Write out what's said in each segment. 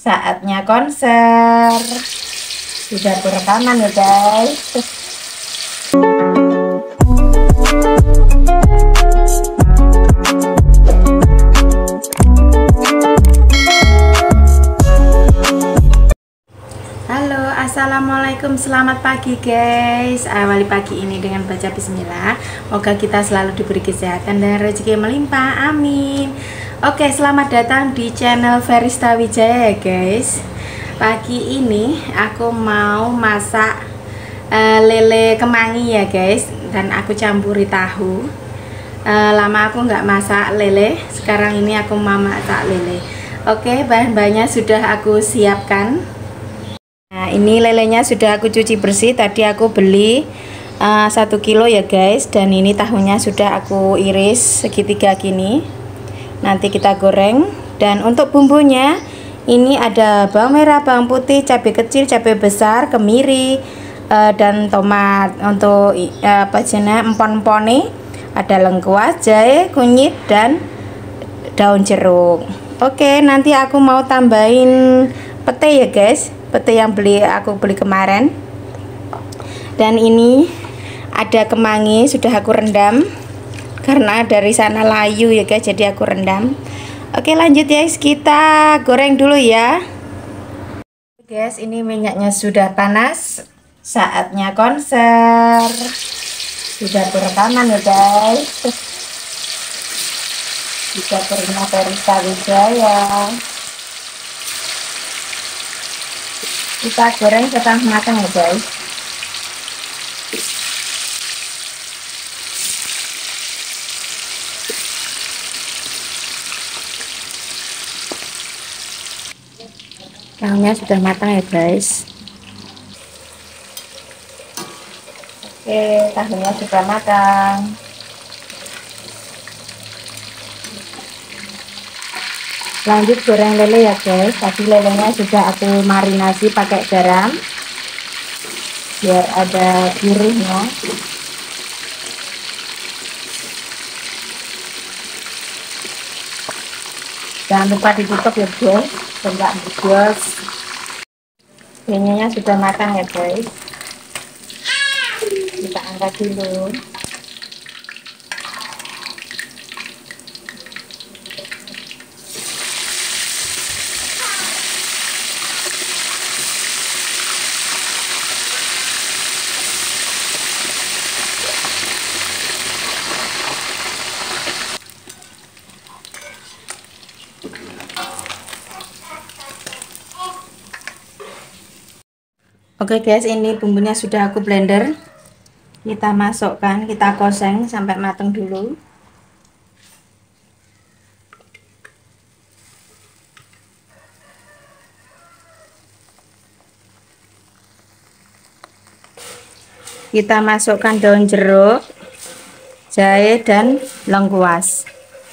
Saatnya konser. Sudah berekaman ya guys. Halo, assalamualaikum, selamat pagi guys. Awali pagi ini dengan baca bismillah. Semoga kita selalu diberi kesehatan dan rezeki melimpah, amin. Oke, selamat datang di channel Verista Wijaya ya guys. Pagi ini aku mau masak lele kemangi ya guys, dan aku campuri tahu. Lama aku nggak masak lele, sekarang ini aku mau masak lele. Oke, bahan-bahannya sudah aku siapkan. Nah, ini lelenya sudah aku cuci bersih. Tadi aku beli 1 kilo ya guys, dan ini tahunya sudah aku iris segitiga gini. Nanti kita goreng. Dan untuk bumbunya ini ada bawang merah, bawang putih, cabai kecil, cabai besar, kemiri, dan tomat. Untuk empon-empone ada lengkuas, jahe, kunyit, dan daun jeruk. Oke, nanti aku mau tambahin pete ya guys, pete yang aku beli kemarin. Dan ini ada kemangi sudah aku rendam karena dari sana layu ya guys, jadi aku rendam. Oke, lanjut ya guys, kita goreng dulu ya guys. Ini minyaknya sudah panas, saatnya konser. Sudah berekaman ya guys, bisa terima Verista Wijaya. Kita goreng setengah matang ya guys. Tahunya sudah matang ya guys. Oke, tahunya sudah matang. Lanjut goreng lele ya guys. Tadi lelenya sudah aku marinasi pakai garam biar ada gurihnya. Jangan lupa ditutup ya guys, enggak bubos. Minyaknya sudah matang ya guys. Kita angkat dulu. Oke guys, ini bumbunya sudah aku blender. Kita masukkan, kita koseng sampai matang dulu. Kita masukkan daun jeruk, jahe, dan lengkuas.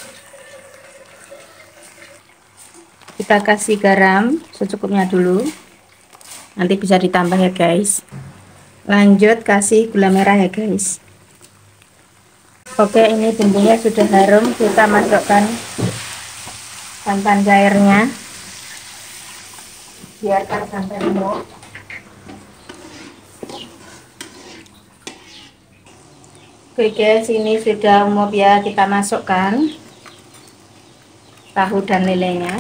Kita kasih garam secukupnya dulu, nanti bisa ditambah ya guys. Lanjut kasih gula merah ya guys. Oke, ini bumbunya sudah harum. Kita masukkan santan cairnya, biarkan sampai remuk. Oke guys, ini sudah umum ya. Kita masukkan tahu dan lelenya.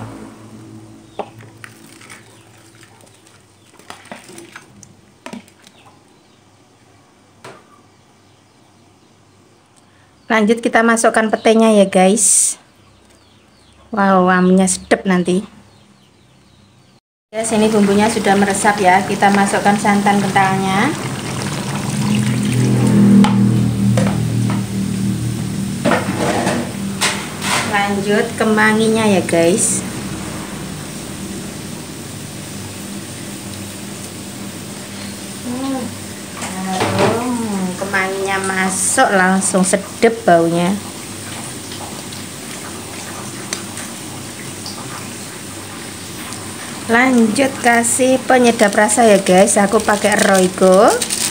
Lanjut kita masukkan petenya ya guys. Wow, wanginya sedap nanti. Guys, ini bumbunya sudah meresap ya. Kita masukkan santan kentalnya. Lanjut kemanginya ya guys. Kemanginya masuk langsung sedep baunya. Lanjut kasih penyedap rasa ya guys, aku pakai Royco.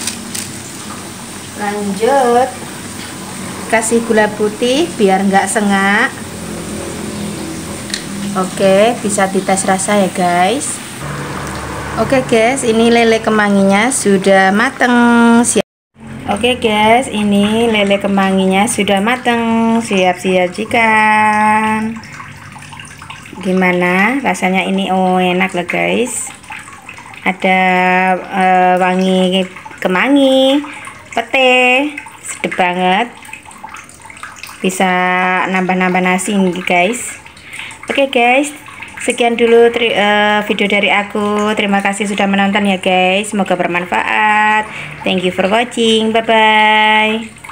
Lanjut kasih gula putih biar nggak sengak. Oke, bisa dites rasa ya guys. Oke guys, ini lele kemanginya sudah mateng. Oke guys, ini lele kemanginya sudah mateng, siap-siap sajikan. Gimana rasanya ini? Oh, enak loh guys. Ada wangi kemangi, pete, sedap banget. Bisa nambah-nambah nasi nih guys. Oke guys, sekian dulu video dari aku. Terima kasih sudah menonton ya guys. Semoga bermanfaat. Thank you for watching. Bye bye.